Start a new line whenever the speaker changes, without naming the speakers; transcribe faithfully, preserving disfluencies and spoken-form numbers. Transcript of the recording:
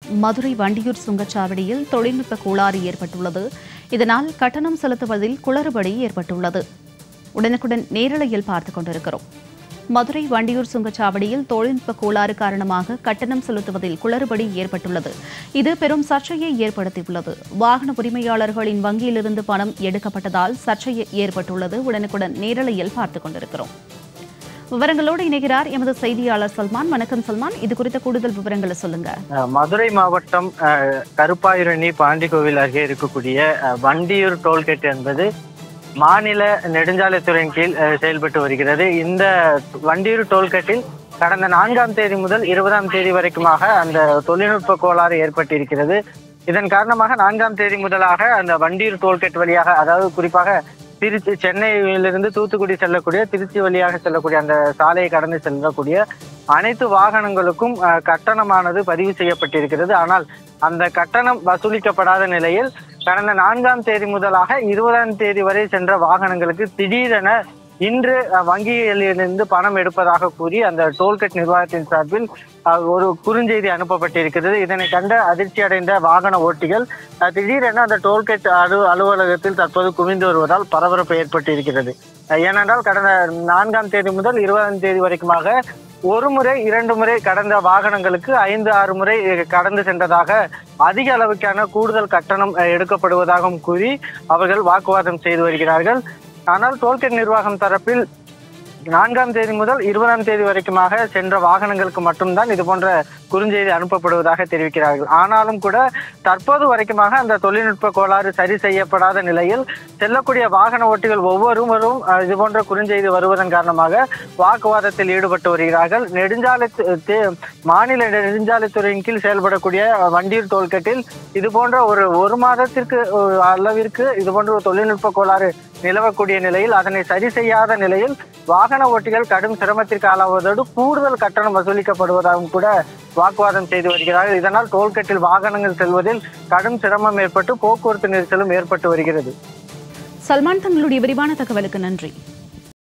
மதுரை வண்டியூர் சுங்கச்சாவடியில் தொழில்நுட்ப கோளாறு ஏற்பட்டுள்ளது. இதனால் கட்டணம் செலுத்துவதில் குளறுபடி ஏற்பட்டுள்ளது. உடனுக்குடன் நேரலையில் பார்த்துக் கொண்டிருக்கிறோம். மதுரை வண்டியூர் சுங்கச்சாவடியில் தொழில்நுட்ப கோளாறு காரணமாக கட்டணம் செலுத்துவதில் குளறுபடி ஏற்பட்டுள்ளது. இது பெரும் சர்ச்சையை ஏற்படுத்தியுள்ளது. வாகன உரிமையாளர்களின் வங்கியிலிருந்து பணம் எடுக்கப்பட்டதால் சர்ச்சை ஏற்பட்டுள்ளது. உடனுக்குடன் நேரலையில் பார்த்துக் கொண்டிருக்கிறோம். விவரங்களோடு இணைகிறார் எமது செய்தியாளர் சல்மான். வணக்கம் சல்மான், இது குறித்த கூடுதல் விவரங்களை சொல்லுங்க.
மதுரை மாவட்டம் கருப்பாயுரணி பாண்டிகோவில் அருகே இருக்கக்கூடிய வண்டியூர் டோல்கேட் என்பது மாநில நெடுஞ்சாலைத்துறையின் கீழ் செயல்பட்டு வருகிறது. இந்த வண்டியூர் டோல்கேட்டில் கடந்த நான்காம் தேதி முதல் இருபதாம் தேதி வரைக்குமாக அந்த தொழில்நுட்ப கோளாறு ஏற்பட்டிருக்கிறது. இதன் காரணமாக நான்காம் தேதி முதலாக அந்த வண்டியூர் டோல்கேட் வழியாக, அதாவது குறிப்பாக திருச்சி சென்னையிலிருந்து தூத்துக்குடி செல்லக்கூடிய திருச்சி வழியாக செல்லக்கூடிய அந்த சாலையை கடந்து செல்லக்கூடிய அனைத்து வாகனங்களுக்கும் கட்டணமானது பதிவு செய்யப்பட்டிருக்கிறது. ஆனால் அந்த கட்டணம் வசூலிக்கப்படாத நிலையில் கடந்த நான்காம் தேதி முதலாக இருபதாம் தேதி வரை சென்ற வாகனங்களுக்கு திடீரென இன்று வங்கிகளிலிருந்து பணம் எடுப்பதாக கூறி அந்த டோல்கேட் நிர்வாகத்தின் சார்பில் ஒரு குறுஞ்செய்தி அனுப்பப்பட்டிருக்கிறது. இதனை கண்ட அதிர்ச்சி அடைந்த வாகன ஓட்டிகள் திடீரென அந்த டோல்கேட் அலு அலுவலகத்தில் தற்போது குவிந்து வருவதால் பரபரப்பு ஏற்பட்டிருக்கிறது. ஏனென்றால் கடந்த நான்காம் தேதி முதல் இருபதாம் தேதி வரைக்குமாக ஒரு முறை இரண்டு முறை கடந்த வாகனங்களுக்கு ஐந்து ஆறு முறை கடந்து சென்றதாக அதிக அளவுக்கான கூடுதல் கட்டணம் எடுக்கப்படுவதாகவும் கூறி அவர்கள் வாக்குவாதம் செய்து வருகிறார்கள். ஆனால் டோல்கேட் நிர்வாகம் தரப்பில் நான்காம் தேதி முதல் இருபதாம் தேதி வரைக்குமாக சென்ற வாகனங்களுக்கு மட்டும்தான் இது போன்ற குறுஞ்செய்தி அனுப்பப்படுவதாக தெரிவிக்கிறார்கள். ஆனாலும் கூட தற்போது வரைக்குமாக அந்த தொழில்நுட்ப கோளாறு சரி செய்யப்படாத நிலையில் செல்லக்கூடிய வாகன ஓட்டிகள் ஒவ்வொருவரும் இது போன்ற குறுஞ்செய்தி வருவதன் காரணமாக வாக்குவாதத்தில் ஈடுபட்டு வருகிறார்கள். நெடுஞ்சாலை மாநில நெடுஞ்சாலைத்துறையின் கீழ் செயல்படக்கூடிய வண்டியூர் டோல்கேட்டில் இது போன்ற ஒரு ஒரு மாதத்திற்கு அளவிற்கு இது போன்ற ஒரு தொழில்நுட்ப கோளாறு நிலவக்கூடிய நிலையில் அதனை சரி செய்யாத நிலையில் வாகன ஓட்டிகள் கடும் சிரமத்திற்கு ஆளாவதோடு கூடுதல் கட்டணம் வசூலிக்கப்படுவதாகவும் கூட வாக்குவாதம் செய்து வருகிறார்கள். இதனால் டோல்கேட்டில் வாகனங்கள் செல்வதில் கடும் சிரமம் ஏற்பட்டு போக்குவரத்து நெரிசலும் ஏற்பட்டு வருகிறது.
சல்மான், தங்களுடைய விரிவான தகவலுக்கு நன்றி.